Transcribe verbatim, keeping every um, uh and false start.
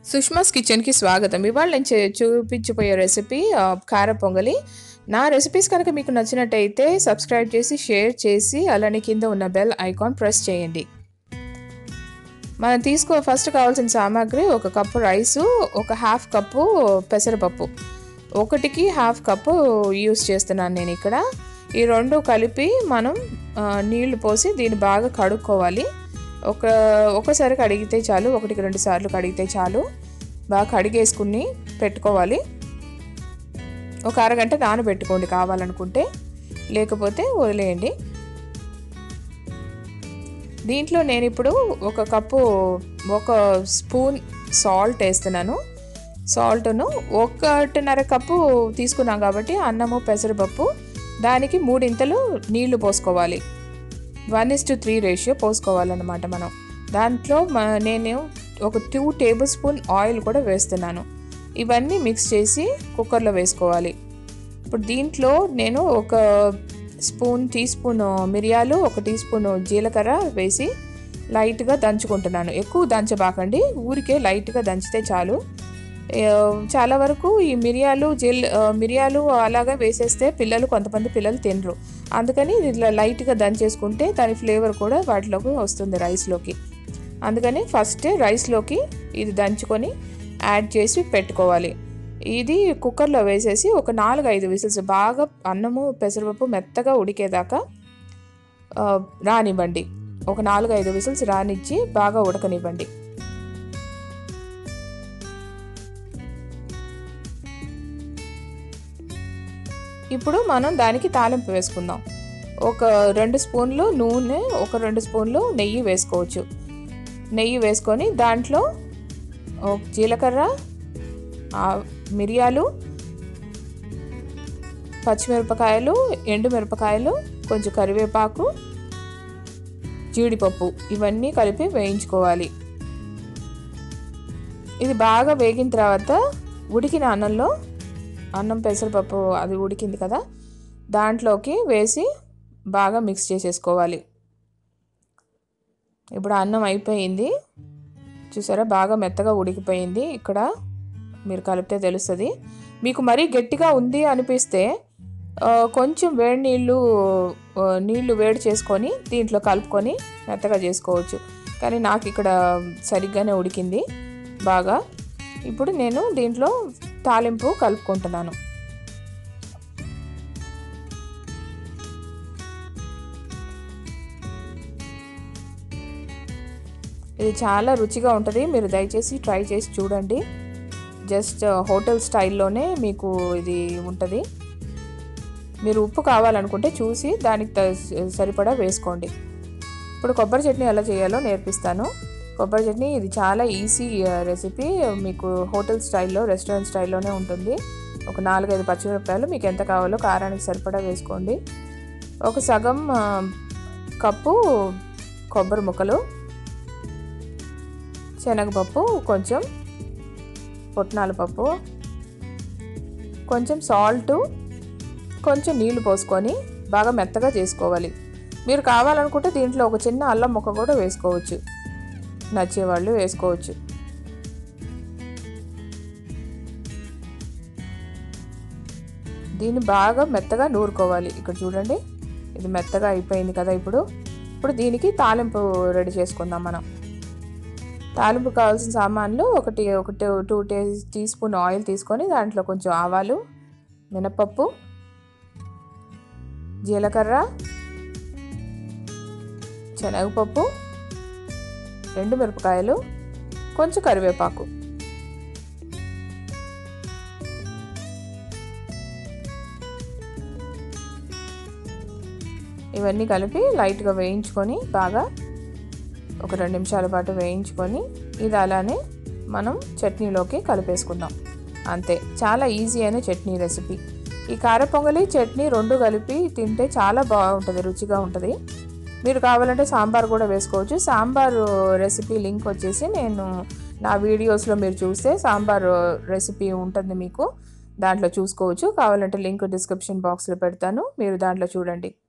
సుష్మాస్ కిచెన్కి స్వాగతం. ఇవాళ నేను చే చూపించిపోయే రెసిపీ కార పొంగలి. నా రెసిపీస్ కనుక మీకు నచ్చినట్టయితే సబ్స్క్రైబ్ చేసి షేర్ చేసి అలానే కింద ఉన్న బెల్ ఐకాన్ ప్రెస్ చేయండి. మనం తీసుకో ఫస్ట్ కావాల్సిన సామాగ్రి ఒక కప్పు రైసు, ఒక హాఫ్ కప్పు పెసరపప్పు, ఒకటికి హాఫ్ కప్పు యూస్ చేస్తున్నాను నేను ఇక్కడ. ఈ రెండు కలిపి మనం నీళ్లు పోసి దీన్ని బాగా కడుక్కోవాలి. ఒక ఒకసారి కడిగితే చాలు, ఒకటికి రెండు సార్లు కడిగితే చాలు. బాగా కడిగేసుకుని పెట్టుకోవాలి. ఒక అరగంట నానబెట్టుకోండి కావాలనుకుంటే, లేకపోతే వదిలేయండి. దీంట్లో నేను ఇప్పుడు ఒక కప్పు ఒక స్పూన్ సాల్ట్ వేస్తున్నాను. సాల్ట్ను ఒకటిన్నర కప్పు తీసుకున్నాం కాబట్టి అన్నము పెసరపప్పు దానికి మూడింతలు నీళ్లు పోసుకోవాలి. One is to three ratio పోసుకోవాలన్నమాట మనం. దాంట్లో నేను ఒక టూ టేబుల్ స్పూన్ ఆయిల్ కూడా వేస్తున్నాను. ఇవన్నీ మిక్స్ చేసి కుక్కర్లో వేసుకోవాలి. ఇప్పుడు దీంట్లో నేను ఒక స్పూన్ టీ స్పూన్ మిరియాలు, ఒక టీ స్పూన్ జీలకర్ర వేసి లైట్గా దంచుకుంటున్నాను. ఎక్కువ దంచబాకండి, ఊరికే లైట్గా దంచితే చాలు. చాలా వరకు ఈ మిరియాలు జీల మిరియాలు అలాగా వేసేస్తే పిల్లలు కొంతమంది పిల్లలు తినరు. అందుకని ఇట్లా లైట్గా దంచేసుకుంటే దాని ఫ్లేవర్ కూడా వాటిలోకి వస్తుంది రైస్లోకి. అందుకని ఫస్ట్ రైస్లోకి ఇది దంచుకొని యాడ్ చేసి పెట్టుకోవాలి. ఇది కుక్కర్లో వేసేసి ఒక నాలుగు ఐదు విజిల్స్ బాగా అన్నము పెసరపప్పు మెత్తగా ఉడికేదాకా రానివ్వండి. ఒక నాలుగు ఐదు విజిల్స్ రానిచ్చి బాగా ఉడకనివ్వండి. ఇప్పుడు మనం దానికి తాలింపు వేసుకుందాం. ఒక రెండు స్పూన్లు నూనె, ఒక రెండు స్పూన్లు నెయ్యి వేసుకోవచ్చు. నెయ్యి వేసుకొని దాంట్లో జీలకర్ర, మిరియాలు, పచ్చిమిరపకాయలు, ఎండుమిరపకాయలు, కొంచెం కరివేపాకు, జీడిపప్పు ఇవన్నీ కలిపి వేయించుకోవాలి. ఇది బాగా వేగిన తర్వాత ఉడికిన అన్నంలో, అన్నం పెసరపప్పు అది ఉడికింది కదా, దాంట్లోకి వేసి బాగా మిక్స్ చేసేసుకోవాలి. ఇప్పుడు అన్నం అయిపోయింది చూసారా, బాగా మెత్తగా ఉడికిపోయింది. ఇక్కడ మీరు కలిపితే తెలుస్తుంది. మీకు మరీ గట్టిగా ఉంది అనిపిస్తే కొంచెం వేడి నీళ్ళు నీళ్లు వేడి చేసుకొని దీంట్లో కలుపుకొని మెత్తగా చేసుకోవచ్చు. కానీ నాకు ఇక్కడ సరిగ్గానే ఉడికింది బాగా. ఇప్పుడు నేను దీంట్లో తాలింపు కలుపుకుంటున్నాను. ఇది చాలా రుచిగా ఉంటుంది. మీరు దయచేసి ట్రై చేసి చూడండి. జస్ట్ హోటల్ స్టైల్లోనే మీకు ఇది ఉంటుంది. మీరు ఉప్పు కావాలనుకుంటే చూసి దానికి సరిపడా వేసుకోండి. ఇప్పుడు కొబ్బరి చట్నీ ఎలా చేయాలో నేర్పిస్తాను. కొబ్బరి చట్నీ ఇది చాలా ఈజీ రెసిపీ. మీకు హోటల్ స్టైల్లో, రెస్టారెంట్ స్టైల్లోనే ఉంటుంది. ఒక నాలుగైదు పచ్చిమిరపకాయలు మీకు ఎంత కావాలో కారానికి సరిపడా వేసుకోండి. ఒక సగం కప్పు కొబ్బరి ముక్కలు, శనగపప్పు, కొంచెం పుట్నాల పప్పు, కొంచెం సాల్టు, కొంచెం నీళ్లు పోసుకొని బాగా మెత్తగా చేసుకోవాలి. మీరు కావాలనుకుంటే దీంట్లో ఒక చిన్న అల్లం ముక్క కూడా వేసుకోవచ్చు, నచ్చేవాళ్ళు వేసుకోవచ్చు. దీన్ని బాగా మెత్తగా నూరుకోవాలి. ఇక్కడ చూడండి, ఇది మెత్తగా అయిపోయింది కదా. ఇప్పుడు ఇప్పుడు దీనికి తాలింపు రెడీ చేసుకుందాం మనం. తాలింపు కావాల్సిన సామాన్లు ఒకటి ఒకటి టూ టే టీ స్పూన్ ఆయిల్ తీసుకొని దాంట్లో కొంచెం ఆవాలు, మినపప్పు, జీలకర్ర, శనగపప్పు, ఎండుమిరపకాయలు, కొంచెం కరివేపాకు, ఇవన్నీ కలిపి లైట్గా వేయించుకొని బాగా ఒక రెండు నిమిషాల పాటు వేయించుకొని ఇది అలానే మనం చట్నీలోకి కలిపేసుకుందాం. అంతే, చాలా ఈజీ అయిన చట్నీ రెసిపీ. ఈ కార పొంగలి చట్నీ రెండు కలిపి తింటే చాలా బాగుంటుంది, రుచిగా ఉంటుంది. మీరు కావాలంటే సాంబార్ కూడా వేసుకోవచ్చు. సాంబార్ రెసిపీ లింక్ వచ్చేసి నేను నా వీడియోస్లో మీరు చూస్తే సాంబార్ రెసిపీ ఉంటుంది, మీకు దాంట్లో చూసుకోవచ్చు. కావాలంటే లింక్ డిస్క్రిప్షన్ బాక్స్లో పెడతాను, మీరు దాంట్లో చూడండి.